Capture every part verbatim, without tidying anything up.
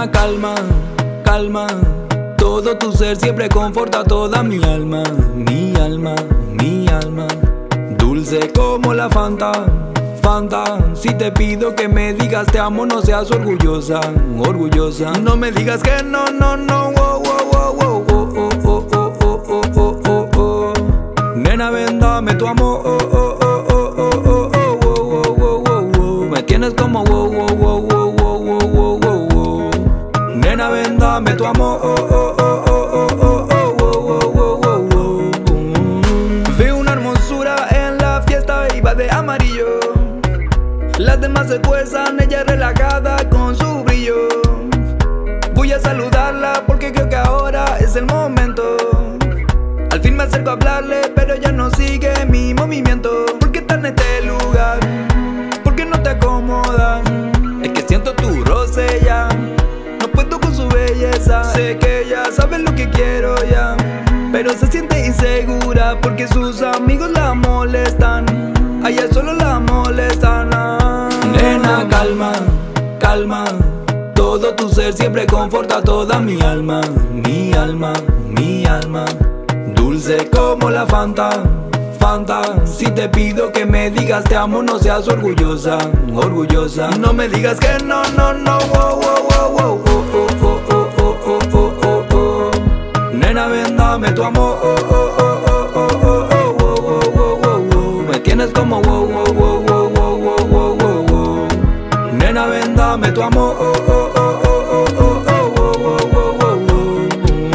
Nena, calma, calma. Todo tu ser siempre conforta toda mi alma, mi alma, mi alma. Dulce como la Fanta, Fanta. Si te pido que me digas te amo, no seas orgullosa, orgullosa. No me digas que no, no, no. Oh, oh, oh, oh, oh, oh, oh, oh, oh, oh, oh, oh. Nena, ven, dame tu amor. Oh, oh, oh, oh, oh, oh, oh, oh, oh, oh, oh. Me tienes como wow, wow, wow, wow, wow, wow, wow, wow. Nena, ven, dame tu amor. Oh, oh, oh, oh, oh, oh, oh, oh, oh, oh, oh. Vi una hermosura en la fiesta, iba de amarillo. Las demás se esfuerzan, ella es relajada con su brillo. Voy a saludarla porque creo que ahora es el momento. Al fin me acerco a hablarle, pero ella no sigue mi movimiento. ¿Por qué está en este lugar? ¿Por qué no te acomodas? Es que siento tu roce ya, no puedo con su belleza. Sé que ella sabe lo que quiero ya, pero se siente insegura porque sus amigos la molestan. A ella solo la molestan. Ah. Nena, calma, calma. Todo tu ser siempre conforta toda mi alma, mi alma, mi alma. Dulce como la Fanta, Fanta. Si te pido que me digas te amo, no seas orgullosa, orgullosa. No me digas que no, no, no. Oh, oh, oh, oh, oh, oh, oh, oh, oh, oh, oh, oh. Nena, ven, dame tu amor. Oh, oh, oh, oh, oh, oh, oh, oh, oh, oh, oh. Me tienes como wow, wow, wow, wow, wow, wow, wow, wow. Nena, ven, dame tu amor. Oh, oh, oh, oh, oh, oh, oh, oh, oh, oh, oh.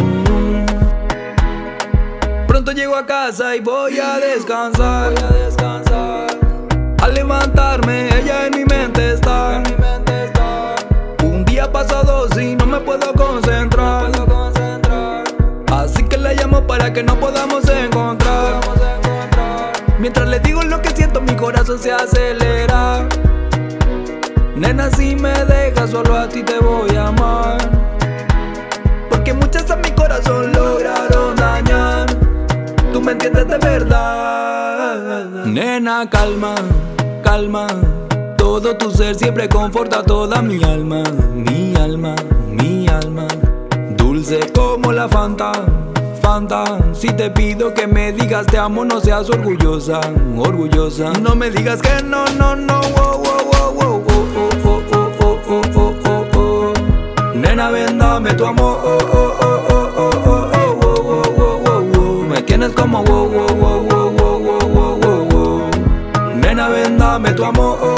Pronto llego a casa y voy a descansar. Voy a descansar. Al levantarme, ella en mi mente está. En mi mente está. Un día pasa dos y no me puedo concentrar. No puedo concentrar. Así que la llamo para que nos podamos encontrar. Podamos encontrar. Mientras le digo lo que siento, mi corazón se acelera. Nena, si me dejas, solo a ti te voy a amar. Porque muchas a mi corazón lograron dañar. Tú me entiendes de verdad. Nena, calma, calma. Todo tu ser siempre conforta toda mi alma, mi alma, mi alma. Dulce como la Fanta, Fanta. Si te pido que me digas te amo, no seas orgullosa, orgullosa. No me digas que no, no, no. Oh, oh, oh, oh, oh, oh, oh, oh, oh, oh, oh, oh. Nena, ven, dame tu amor. Oh, oh, oh, oh, oh, oh, oh, oh, oh, oh, oh. Me tienes como wow, wow, wow, wow, wow, wow, wow, wow. Nena, ven, dame tu amor.